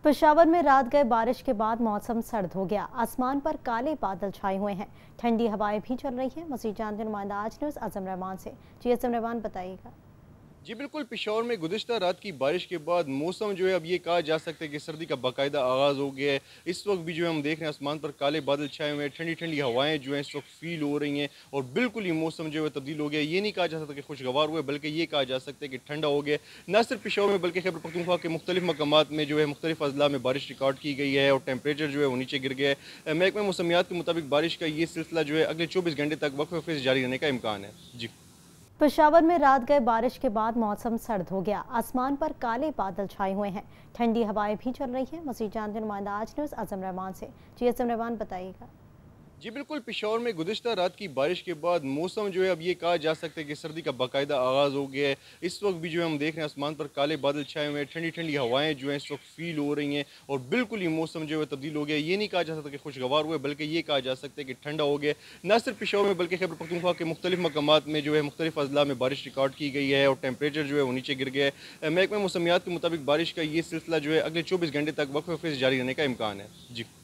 पेशावर में रात गए बारिश के बाद मौसम सर्द हो गया। आसमान पर काले बादल छाए हुए हैं। ठंडी हवाएं भी चल रही हैं। मज़ीद जानते नुमाइंदा आज न्यूज़ आजम रहमान से। जी आजम रहमान, बताइएगा। जी बिल्कुल, पेशावर में गुज़िश्ता रात की बारिश के बाद मौसम जो है अब ये कहा जा सकता है कि सर्दी का बाकायदा आगाज़ हो गया है। इस वक्त भी जो है हम देख रहे हैं आसमान पर काले बादल छाए हुए हैं, ठंडी ठंडी हवाएं जो हैं इस वक्त फील हो रही हैं और बिल्कुल ही मौसम जो है तब्दील हो गया है। ये नहीं कहा जा सकता कि खुशगवार हुआ है, बल्कि ये कहा जा सकता है कि ठंडा हो गया है। न सिर्फ पेशावर में बल्कि खैबर पख्तूनख्वा के मुख्तलिफ मकामात में जो है मुख्तलिफ अजला में बारिश रिकॉर्ड की गई है और टेम्परेचर जो है वो नीचे गिर गया है। महकमा मौसमियात के मुताबिक बारिश का ये सिलसिला जो है अगले 24 घंटे तक वक्फे वक्फे से जारी रहने का इम्कान है। जी। पेशावर में रात गए बारिश के बाद मौसम सर्द हो गया। आसमान पर काले बादल छाए हुए हैं। ठंडी हवाएं भी चल रही हैं। मज़ीद जानते नुमाइंदा आज न्यूज़ आजम रहमान से। जी आजम रहमान, बताइएगा। जी बिल्कुल, पेशावर में गुज़िश्ता रात की बारिश के बाद मौसम जो है अब ये कहा जा सकता है कि सर्दी का बाकायदा आगाज़ हो गया है। इस वक्त भी जो है हम देख रहे हैं आसमान पर काले बादल छाए हुए हैं, ठंडी ठंडी हवाएं जो हैं इस वक्त फील हो रही हैं और बिल्कुल ही मौसम जो है तब्दील हो गया है। ये नहीं कहा जा सकता कि खुशगवार हुआ है, बल्कि ये कहा जा सकता है कि ठंडा हो गया है। न सिर्फ पेशावर में बल्कि खैबर पख्तूनख्वा के मुख्तलिफ मकामात में जो है मुख्तलिफ अजला में बारिश रिकॉर्ड की गई है और टेम्परेचर जो है वो नीचे गिर गया है। महकमा मौसमियात के मुताबिक बारिश का ये सिलसिला जो है अगले 24 घंटे तक वक्फे वक्फे से जारी रहने का इम्कान है। जी।